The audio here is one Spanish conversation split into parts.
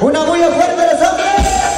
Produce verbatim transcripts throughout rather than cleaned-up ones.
Una bulla fuerte de los hombres.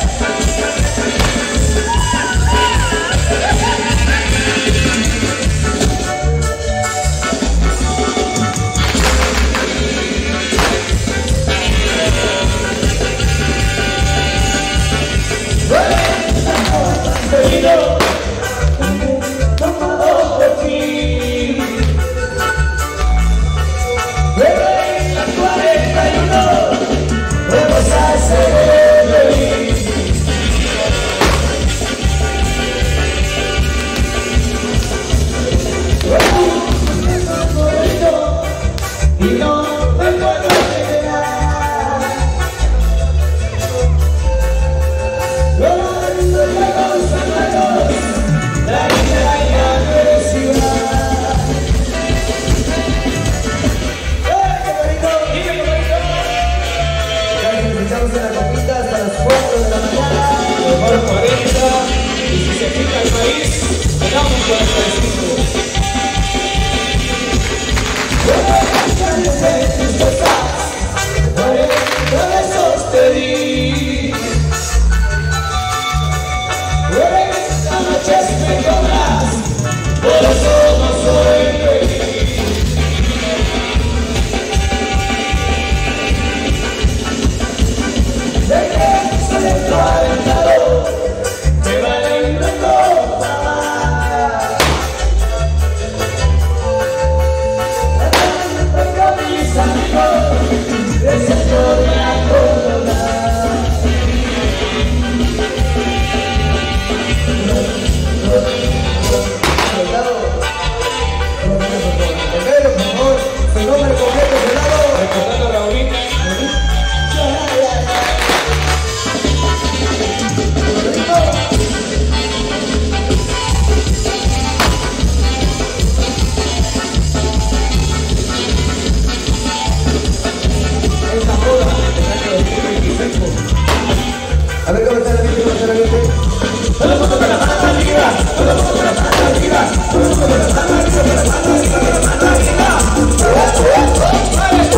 A ver cómo está la gente, cómo está la gente. Todo el mundo con la mano arriba, todo el mundo con la mano arriba, todo el mundo con la mano arriba, con la mano arriba, con la mano arriba. Vale,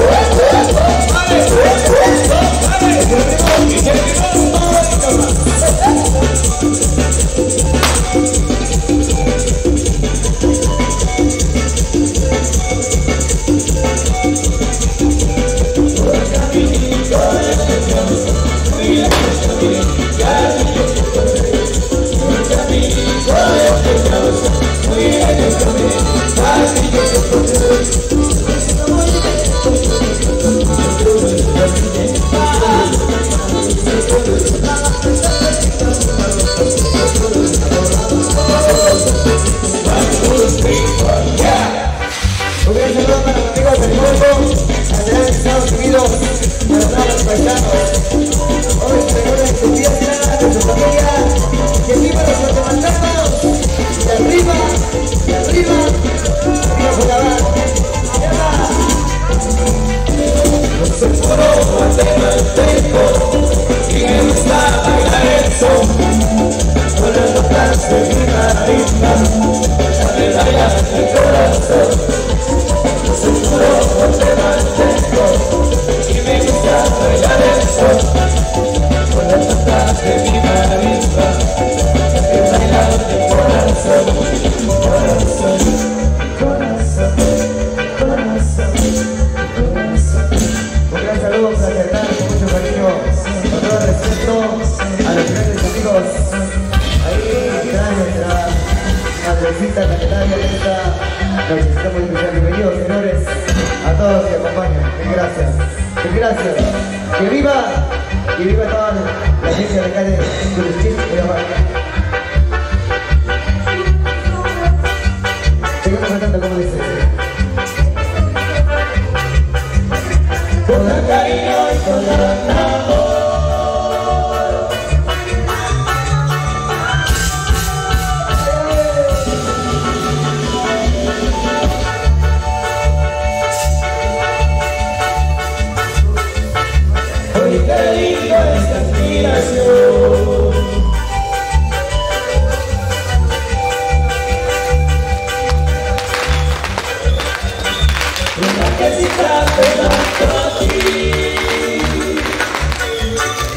que viva, que viva toda la gente de la calle de la Barca. Seguimos cantando como dice. Con la cariño y con la amor. Hoy qué linda esta inspiración. Una que si te tanto a ti.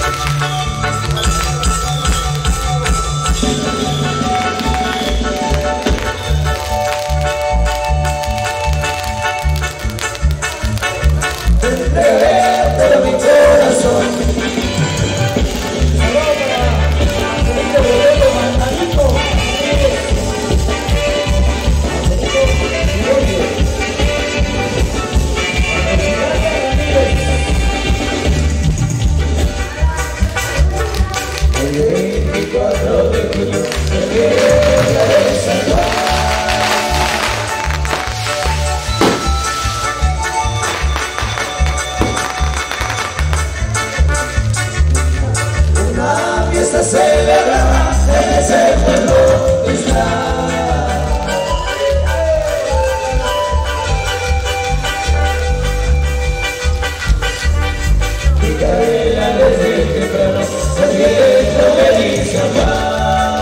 fiesta celebraba en ese pueblo distante. Y cabella desde temprano, sabiendo feliz amar.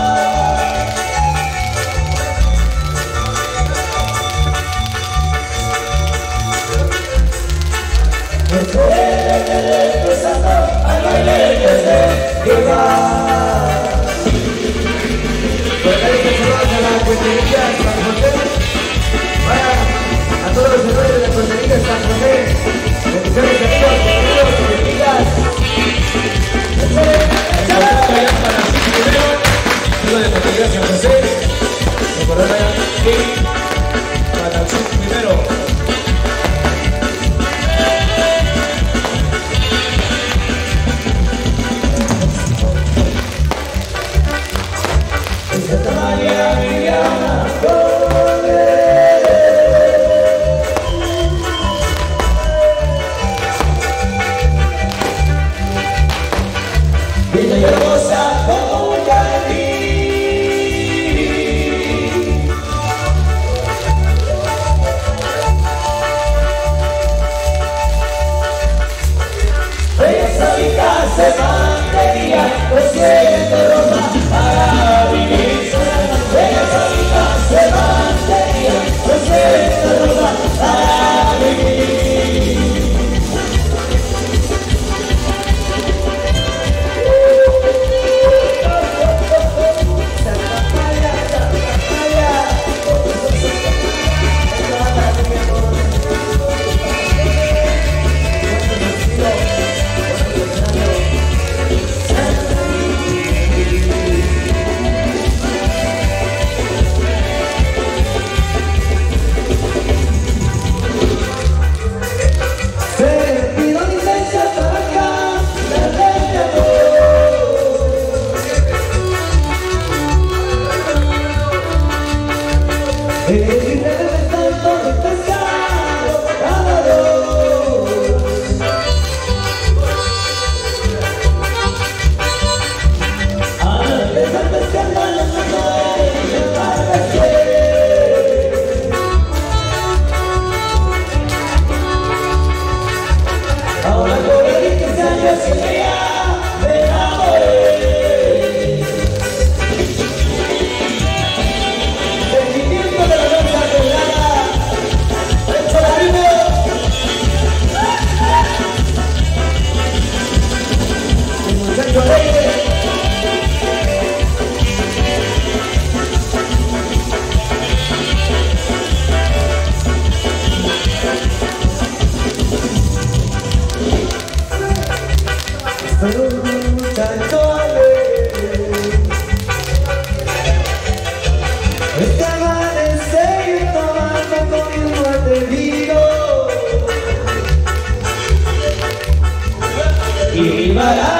Empezando al baile desde llegar. Por ahí que se vaya la cuentería San José. Vaya a todos los señores de la cuentería San José. Bendiciones amigos, bienvenidos, bienvenidas. Vayan para sí primero. Saludos de cuentería San José. Recordar aquí para sí primero. Santa María Viviana Villa y hermosa como un jardín. Esa vida se mantenía, lo siento Roma, para vivir. Esa vida se mantenía, lo siento Roma, para vivir. Este amanecer tomando con mi muerte vino y mi